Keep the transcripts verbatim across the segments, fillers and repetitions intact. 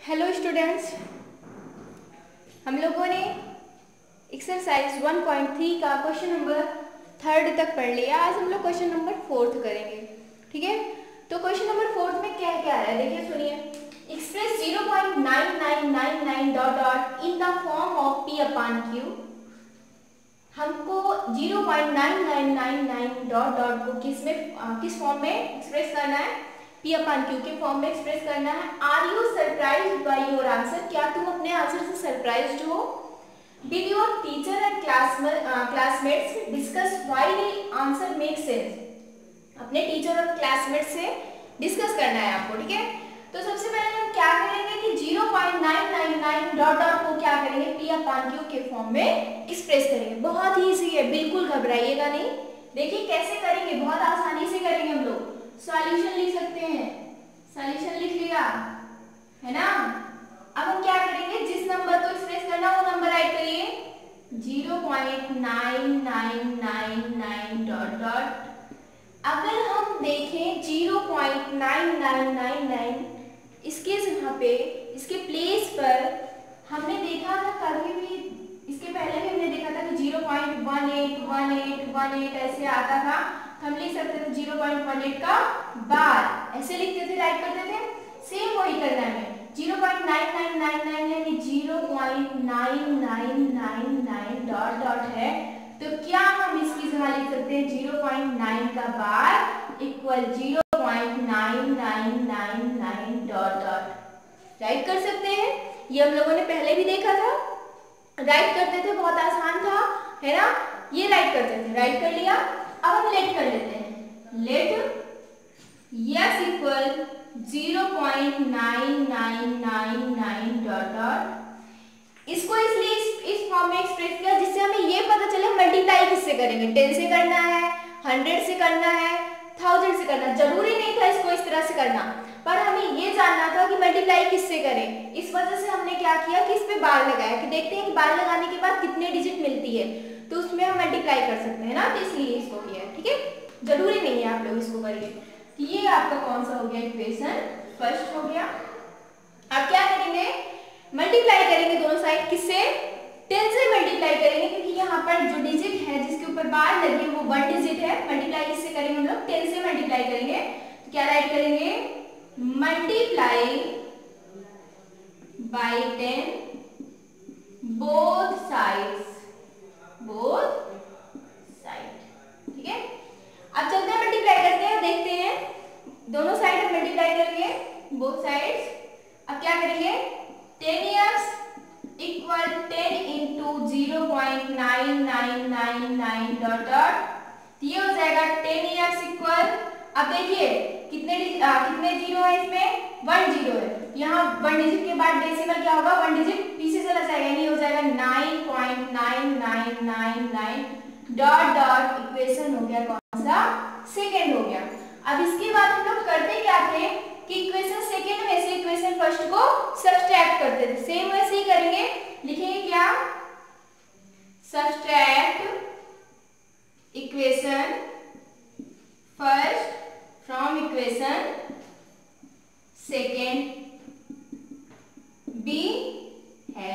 Hello students, हम लोगों ने एक्सरसाइज वन पॉइंट थ्री का क्वेश्चन नंबर थर्ड तक पढ़ लिया। आज हम लोग क्वेश्चन नंबर फोर्थ करेंगे। ठीक है, तो क्वेश्चन नंबर फोर्थ में क्या क्या है देखिए, सुनिए। Express zero point nine nine nine nine dot dot in the form of P upon Q. हमको zero point nine nine nine nine dot dot को किस में किस फॉर्म में एक्सप्रेस करना है? P अपॉन Q के फॉर्म में एक्सप्रेस करना है। Are you surprised by your answer? क्या तुम अपने आंसर से सरप्राइज्ड हो? Did your teacher and classmates discuss why the answer make sense? अपने टीचर और क्लासमेट से डिस्कस करना है आपको। ठीक है, तो सबसे पहले हम क्या करेंगे कि zero point nine nine nine dot dot को क्या करेंगे? P अपॉन Q के फॉर्म में एक्सप्रेस करेंगे। बहुत ही इजी है, बिल्कुल घबराइएगा नहीं। देखिए कैसे करेंगे, बहुत आसानी से करेंगे हम लोग। सॉल्यूशन लिख सकते हैं, सॉल्यूशन लिख लिया है ना। अब हम क्या करेंगे, जिस नंबर को एक्सप्रेस करना वो नंबर राइट करिए, zero point nine nine nine nine dot dot. अगर हम देखें zero point nine nine nine nine, इसके यहाँ पे इसके प्लेस पर हमने देखा था कभी भी, इसके पहले भी हमने देखा था कि zero point one eight one eight one eight ऐसे आता था। हम लिख सकते थे जीरो पॉइंट वन एट का बार, ऐसे लिखते थे, राइट करते थे। सेम वही करना है हमें। Zero point nine nine nine nine यानी zero point nine nine nine nine dot dot है, तो क्या हम इसकी जगह लिख सकते हैं जीरो पॉइंट नाइन का bar equal zero point nine nine nine nine dot dot. Write कर सकते हैं, ये हम लोगों ने पहले भी देखा था। राइट करते थे, बहुत आसान था, है ना। ये राइट करते थे, राइट कर लिया। अब हम लेट कर लेते हैं। Let x equal zero point nine nine nine nine dot dot. इसको इसलिए इस, इस फॉर्म में एक्सप्रेस किया जिससे हमें ये पता चले मल्टीप्लाई किससे करेंगे। टेन से करना है, हंड्रेड से करना है, थाउजेंड से करना। जरूरी नहीं था इसको इस तरह से करना, पर हमें ये जानना था कि मल्टीप्लाई किससे करें। इस वजह से हमने क्या किया कि इस पे बार लगाया कि देखते हैं कि बार लगाने के बाद कितने डिजिट मिलती है, तो उसमें हम मल्टीप्लाई कर सकते हैं ना, तो इसलिए इसको किया है। ठीक है, जरूरी नहीं है आप लोग इसको करिए। कि ये आपका कौन सा हो गया, इक्वेशन फर्स्ट हो गया। अब क्या करेंगे, मल्टीप्लाई करेंगे दोनों साइड। किससे? टेन से मल्टीप्लाई करेंगे, क्योंकि यहाँ पर जो डिजिट है जिसके ऊपर बार लगी है वो वन डिजिट है। मल्टीप्लाई किससे करेंगे हम लोग? टेन से मल्टीप्लाई करेंगे। तो क्या राइट करेंगे, multiply by ten both sides, both side. ठीक है, अब चलते हैं मल्टीप्लाई करते हैं, देखते हैं। दोनों साइड हम मल्टीप्लाई करेंगे, बोथ साइड्स। अब क्या करेंगे, ten x equal ten into zero point nine nine nine nine dot dot. ये हो जाएगा टेन एक्स इक्वल, अब देखिए कितने आ, कितने जीरो है इसमें? वन जीरो है। यहाँ वन डिजिट के बाद डेसिमल क्या होगा, वन डिजिट पीछे चला जाएगा, ये हो जाएगा nine point nine nine nine nine dot dot. Equation हो गया कौन सा? सेकेंड हो गया। अब इसके बाद हम लोग करते क्या थे कि इक्वेशन सेकेंड में से इक्वेशन फर्स्ट को सब्सट्रैक्ट करते थे। सेम वैसे ही करेंगे, लिखेंगे क्या, subtract equation first from equation second बी है।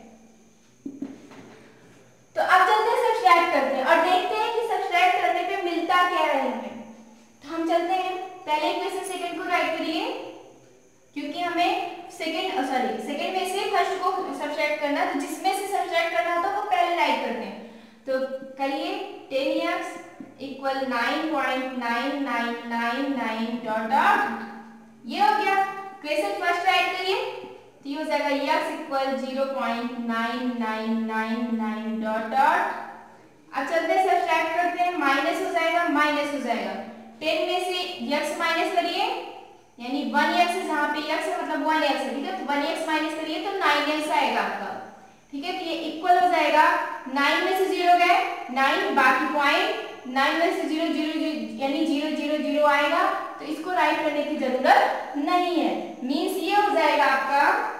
तो अब चलते हैं सब्सट्रैक्ट करते हैं और देखते हैं कि सब्सट्रैक्ट करने पे मिलता क्या है हमें। तो हम चलते हैं, पहले इक्वेशन सेकंड को राइट करिए, क्योंकि हमें सेकंड सॉरी सेकंड में से फर्स्ट को सब्सट्रैक्ट करना, तो जिसमें से सब्सट्रैक्ट करना होता है वो पहले राइट करते हैं। तो करिए, ten x equal nine point nine nine nine nine dot dot. ये हो गया, इक्वेशन फर्स्ट राइट करिए, तो ये हो जाएगा x equal zero point nine nine nine nine dot dot. अब चलते हैं सब्सट्रैक्ट करते हैं, माइनस हो जाएगा, माइनस हो जाएगा। टेन में से x माइनस करिए, यानी वन एक्स है, जहाँ पे x है मतलब वन एक्स है। ठीक है, तो वन एक्स माइनस करिए तो नाइन एक्स आएगा आपका। ठीक है, तो ये इक्वल हो जाएगा, नाइन में से जीरो गए, नाइन बाकी पॉइंट, नाइन में से जीरो जीरो यानी जीरो जीरो जीरो आएगा, तो इसको राइट करने की जरूरत नहीं है। मींस ये हो जाएगा आपका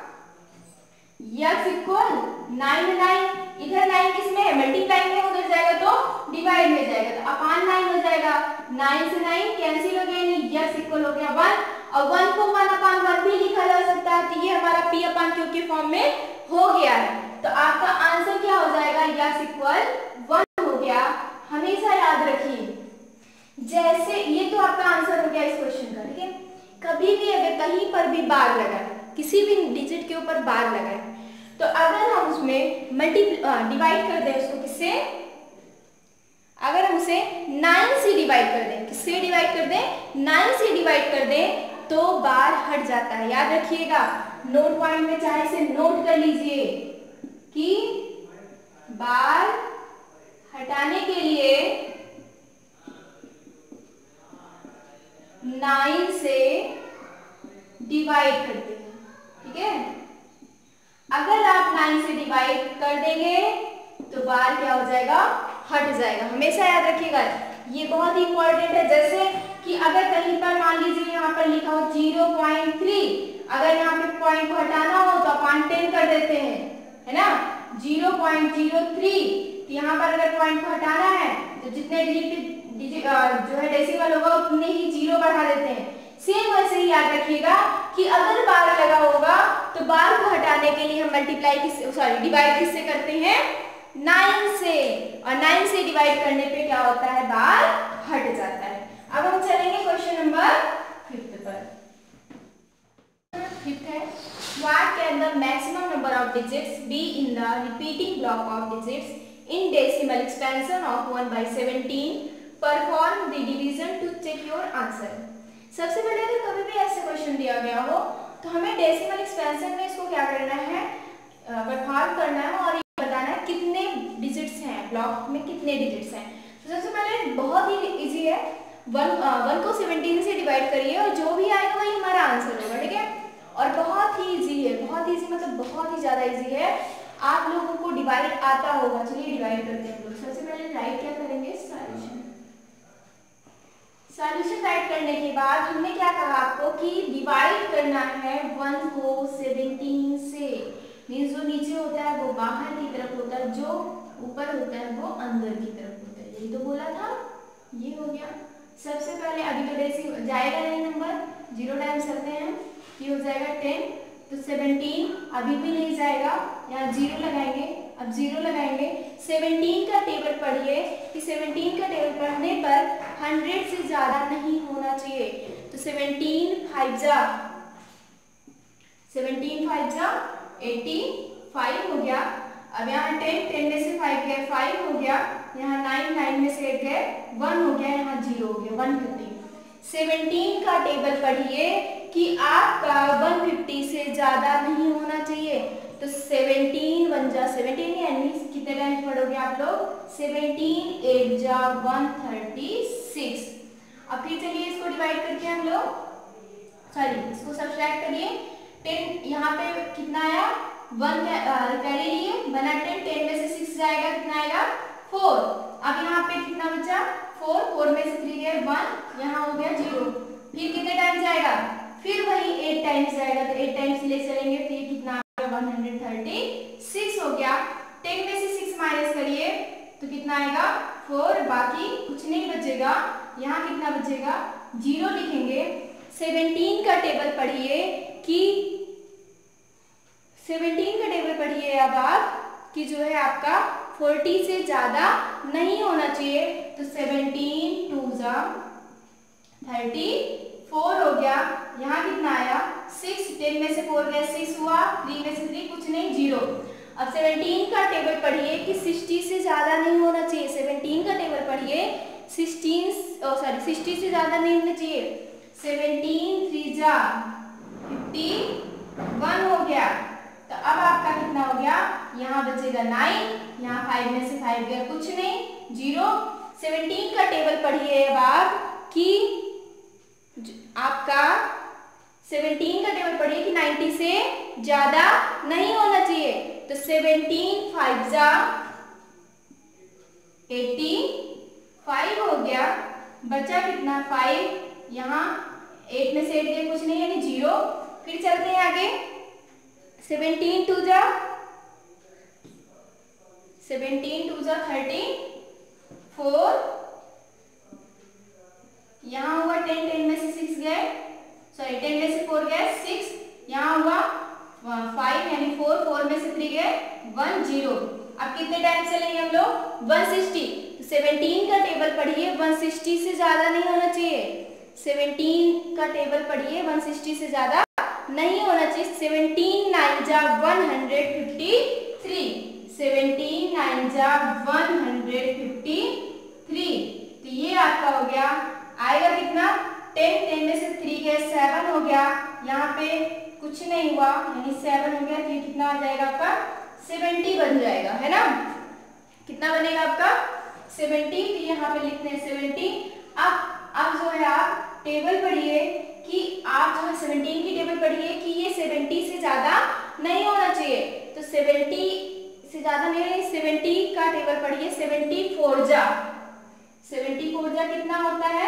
x इक्वल नाइन नाइन, इधर नाइन किसमें है? मल्टीप्लाई में, उधर जाएगा तो डिवाइड में जाएगा, तो अपान नाइन हो जाएगा। नाइन से नाइन कैंसिल हो गया, यानी x इक्वल हो गया वन, और वन को वन अपान वन भी लिखा जा सकता है। तो ये हमारा p वन क्यू के फॉर्म में हो गया है। तो आपका आंसर क्या हो जाएगा, यस इक्वल वन हो गया। हमेशा याद रखिए, जैसे ये तो आपका आंसर हो गया इस क्वेश्चन का, ठीक है। कभी भी अगर कहीं पर भी बार लगा है, किसी भी डिजिट के ऊपर बार लगा है, तो अगर हम उसमें मल्टी डिवाइड कर दें उसको किससे, अगर हम उसे नाइन से डिवाइड कर दें, किससे डिवाइड कर दें, नाइन से डिवाइड कर दें, तो बार हट जाता है। याद रखिएगा, नोट पॉइंट में चाहे से नोट कर लीजिए कि बार हटाने के लिए नाइन से डिवाइड करते हैं, ठीक है। अगर आप नाइन से डिवाइड कर देंगे तो बार क्या हो जाएगा, हट जाएगा। हमेशा याद रखिएगा, ये बहुत ही इंपॉर्टेंट है। जैसे कि अगर कहीं पर मान लीजिए यहाँ पर लिखा हो जीरो पॉइंट थ्री, अगर यहाँ पे पॉइंट को हटाना हो तो अपन टेन कर देते हैं, है ना, जीरो पॉइंट जीरो थ्री। यहाँ पर अगर पॉइंट को हटाना है तो जितने डिजिट जो है डेसिमल होगा उतने ही जीरो बढ़ा देते हैं। सेम वैसे ही याद रखिएगा कि अगर बार लगा होगा तो बार को हटाने के लिए हम मल्टीप्लाई किससे, सॉरी डिवाइड किससे करते हैं, नाइन से, और नाइन से डिवाइड करने पे क्या होता है, बार हट जाता है। अब हम चलेंगे क्वेश्चन नंबर फिफ्थ पर। फिफ्थ है, what can the maximum number of digits be in the repeating block of digits in decimal expansion of one by seventeen, perform the division to check your answer. सबसे पहले अगर कभी भी ऐसा question दिया गया हो तो हमें डेसिमल एक्सपेंशन में इसको क्या करना है, परफॉर्म करना है और ये बताना है कितने डिजिट्स हैं, ब्लॉक में कितने डिजिट्स हैं। तो सबसे पहले बहुत ही इजी है, वन वन को सेवनटीन से डिवाइड करिए और जो भी आएगा वही हमारा आंसर होगा, ठीक है। और बहुत ही इजी है, बहुत इजी मतलब बहुत ही ज्यादा इजी है। आप लोगों को डिवाइड आता होगा, चलिए डिवाइड करते हैं हम लोग। सबसे पहले राइट क्या करेंगे, सॉल्यूशन। सॉल्यूशन राइट करने के बाद हमने क्या कहा आपको कि डिवाइड करना है वन को सेवनटीन से, मीन्स जो नीचे होता है वो बाहर की तरफ होता है, जो ऊपर होता है वो अंदर की तरफ होता है, यही तो बोला था। ये हो गया। सबसे पहले अभी तो डेसी जाएगा नहीं नंबर, जीरो टाइम्स करते हैं, ये हो जाएगा टेन, तो सेवनटीन अभी भी नहीं जाएगा, यहाँ जीरो लगाएंगे, अब जीरो लगाएंगे। सेवनटीन का टेबल पढ़िए कि सेवनटीन का टेबल पढ़ने पर हंड्रेड से ज्यादा नहीं होना चाहिए, तो सेवनटीन फाइव जा सेवनटीन फाइव जा एटी फाइव हो गया। अब यहाँ टेन, टेन में से फाइव गए फाइव हो गया, यहाँ नाइन, नाइन में से एट गए वन हो गया, यहाँ जीरो हो गया, वन फिफ्टी। सेवनटीन का टेबल पढ़िए कि आपका वन फिफ्टी से ज्यादा नहीं होना चाहिए, तो सेवनटीन वन जा सेवनटीन, यानी कितने टाइम्स पढ़ोगे आप लोग, सेवनटीन एट जा वन थर्टी सिक्स। अब फिर चलिए इसको डिवाइड करके हम लोग, सॉरी इसको सब्ट्रैक्ट करिए। टेन यहाँ पे कितना आया, वन कैरी लिए, वन एट टेन, टेन में से सिक्स जाएगा, कितना आएगा, फोर। अब यहाँ पे कितना बचा, फोर, फोर में से थ्री गए वन, यहाँ हो गया जीरो। फिर कितने टाइम्स जाएगा, फिर वही एट टाइम्स जाएगा, तो एट टाइम्स ले चलेंगे, तो ये कितना आ गया, वन हंड्रेड थर्टी सिक्स हो गया। टेन में से सिक्स माइनस करिए तो कितना आएगा, फोर, बाकी कुछ नहीं बचेगा, यहाँ कितना बचेगा, जीरो लिखेंगे। सेवनटीन का टेबल पढ़िए कि सेवनटीन का टेबल पढ़िए अब आप कि जो है आपका फोर्टी से ज्यादा नहीं होना चाहिए, तो सेवनटीन टू जा थर्टी फोर हो गया, यहाँ कितना आया, सिक्स, टेन में से फोर गया सिक्स हुआ, थ्री में से थ्री कुछ नहीं, जीरो। अब सेवनटीन का टेबल पढ़िए कि सिक्सटी से ज्यादा नहीं होना चाहिए, सेवनटीन का टेबल पढ़िए सिक्सटीन सॉरी सिक्सटी से ज्यादा नहीं होना चाहिए, सेवनटीन थ्री जा फिफ्टी वन हो गया। तो अब आपका कितना हो गया, यहाँ बचेगा नाइन, यहाँ फाइव में से फाइव गया कुछ नहीं, जीरो। सेवनटीन का टेबल पढ़िए अब आप कि आपका सेवनटीन का टेबल पढ़िए कि नाइन्टी से ज्यादा नहीं होना चाहिए, तो सेवनटीन फाइव जा एटी फाइव हो गया, बचा कितना फाइव, यहाँ एट में से एट गए कुछ नहीं यानी जीरो। फिर चलते हैं आगे, सेवनटीन टू जा सेवनटीन टू जा थर्टी फोर, यहाँ हुआ टेन, टेन में से सिक्स गए, सॉरी टेन में से फोर गए सिक्स, यहाँ हुआ फाइव, वन जीरो। अब कितने टाइम चलेंगे हम लोग, वन सिक्सटी। तो सेवनटीन का टेबल पढ़िए, वन सिक्सटी से ज्यादा नहीं होना चाहिए। सेवनटीन का टेबल पढ़िए, वन सिक्सटी से ज्यादा नहीं होना चाहिए। सेवनटीन नाइन जा one hundred fifty three. Seventeen nine जा वन हंड्रेड फिफ्टी थ्री। तो ये आपका हो गया, आएगा कितना, टेन, टेन में से थ्री गए सेवन हो गया, यहाँ पे कुछ नहीं हुआ यानी सेवन हो गया। तो ये कितना आ जाएगा आपका, सेवेंटी बन जाएगा, है ना। कितना बनेगा आपका, सेवेंटी। तो यहाँ पे लिखते हैं सेवेंटी। अब अब जो है आप टेबल पढ़िए कि आप जो है सेवनटीन की टेबल पढ़िए कि ये सेवेंटी से ज्यादा नहीं होना चाहिए। तो सेवेंटी से ज्यादा नहीं, सेवेंटी का टेबल पढ़िए। सेवेंटी फोर जा, सेवेंटी फोर जा कितना होता है,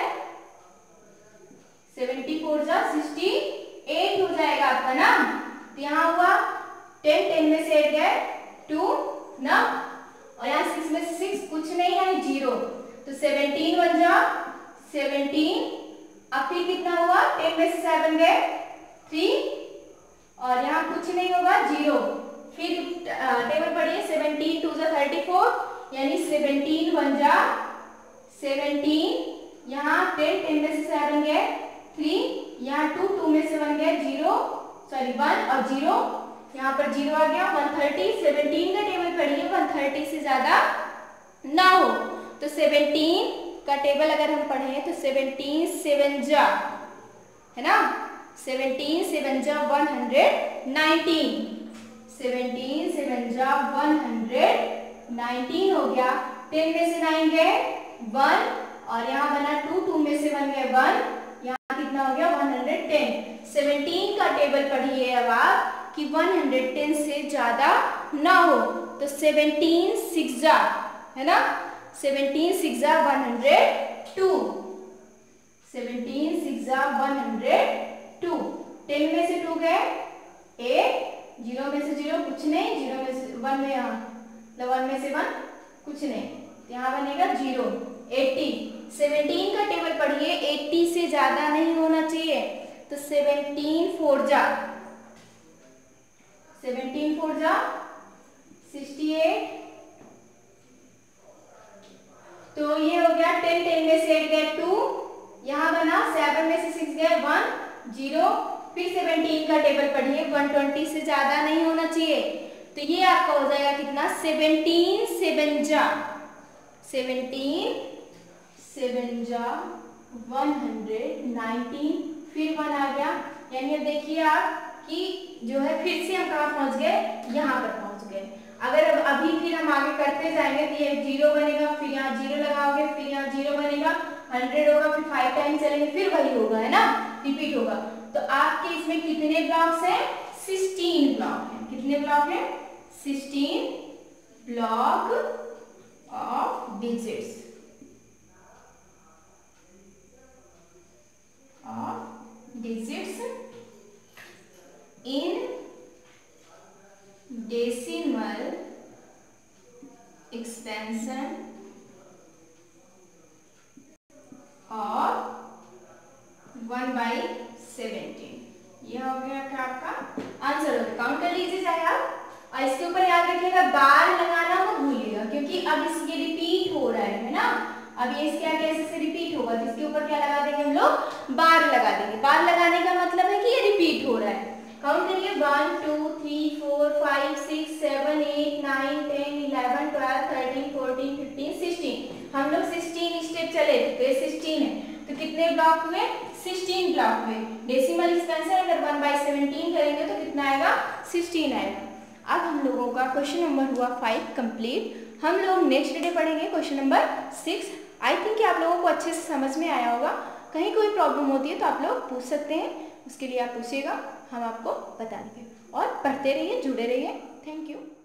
सेवेंटी फोर जा सिक्सटी एट हो जाएगा आपका ना। तो यहाँ हुआ टेन, टेन में से एट गए टू ना, और यहाँ सिक्स में से सिक्स कुछ नहीं है जीरो। तो सेवनटीन बन जा सेवनटीन। अब फिर कितना हुआ, टेन में से सेवन गए थ्री, और यहाँ कुछ नहीं होगा जीरो। फिर टेबल पढ़िए, सेवनटीन टू जा थर्टी फोर, यानी सेवनटीन बन जा सेवनटीन। यहाँ टेन, टेन में से सेवन गए थ्री, यहाँ टू, टू में से वन गए जीरो, सॉरी वन और जीरो, यहाँ पर जीरो आ गया। वन थर्टी, सेवनटीन का टेबल पढ़िए, वन थर्टी से ज्यादा ना हो। तो सेवनटीन का टेबल अगर हम पढ़े तो सेवनटीन सेवन जा, है ना, सेवनटीन सेवन जा one hundred nineteen. Seventeen seven जा वन हंड्रेड नाइनटीन हो गया। टेन में से नाइन गए वन, और यहाँ बना टू, टू में से वन गए वन, यहाँ कितना हो गया, वन हंड्रेड टेन। सेवनटीन का टेबल पढ़िए अब आप कि वन हंड्रेड टेन से ज्यादा ना हो। तो सेवनटीन सिक्स जा, है ना, सेवनटीन सिक्स जा one hundred two. Seventeen six जा वन हंड्रेड टू। टेन में से टू गए एट, जीरो में से जीरो कुछ नहीं, जीरो में से वन में, यहाँ वन में से वन कुछ नहीं, यहाँ बनेगा जीरो। एट्टी, सेवनटीन का टेबल पढ़िए, एट्टी से ज्यादा नहीं होना चाहिए। तो सेवनटीन फोर जा, सेवनटीन फोर जा सिक्सटी एट। तो ये हो गया टेन, टेन में से एट गए टू, यहाँ बना सेवन में से सिक्स गए वन जीरो। फिर सेवनटीन का टेबल पढ़िए, वन ट्वेंटी से ज्यादा नहीं होना चाहिए। तो ये आपका हो जाएगा कितना, सेवनटीन सेवन जा, सेवनटीन सेवन जा वन हंड्रेड नाइनटीन। फिर वन आ गया, यानी अब देखिए आप कि जो है फिर से हम कहाँ पहुंच गए, यहाँ पर पहुंच गए। अगर अब अभी फिर हम आगे करते जाएंगे तो ये जीरो बनेगा, फिर यहाँ जीरो लगाओगे, फिर यहाँ जीरो बनेगा, हंड्रेड होगा, फिर फाइव टाइम चलेंगे, फिर वही होगा, है ना, रिपीट होगा। तो आपके इसमें कितने ब्लॉक्स हैं, सिक्सटीन ब्लॉक हैं। कितने ब्लॉक हैं, sixteen block of digits of digits in decimal expansion of one by seventeen. यह हो गया क्या आपका आंसर हो गया। काउंट कर लीजिए चाहे आप, और इसके ऊपर याद रखिएगा बार लगाना मत भूलिएगा, क्योंकि अब इसके रिपीट हो रहा है, है ना। अब ये इसके आगे ऐसे से रिपीट होगा, तो इसके ऊपर क्या लगा देंगे हम लोग, बार लगा देंगे। बार लगाने का मतलब है कि ये रिपीट हो रहा है। काउंट करिए, one two three four five six seven eight nine ten eleven twelve thirteen fourteen fifteen sixteen. हम लोग सिक्सटीन स्टेप चले तो ये सिक्सटीन है, तो कितने ब्लॉक हुए, सिक्सटीन ब्लॉक हुए। डेसिमल एक्सपेंशन अगर वन बाई सेवनटीन करेंगे तो कितना आएगा, सिक्सटीन आएगा। अब हम लोगों का क्वेश्चन नंबर हुआ फाइव कंप्लीट। हम लोग नेक्स्ट डे पढ़ेंगे question number six. I think कि आप लोगों को अच्छे से समझ में आया होगा। कहीं कोई प्रॉब्लम होती है तो आप लोग पूछ सकते हैं, उसके लिए आप पूछिएगा, हम आपको बता देंगे। और पढ़ते रहिए, जुड़े रहिए। Thank you.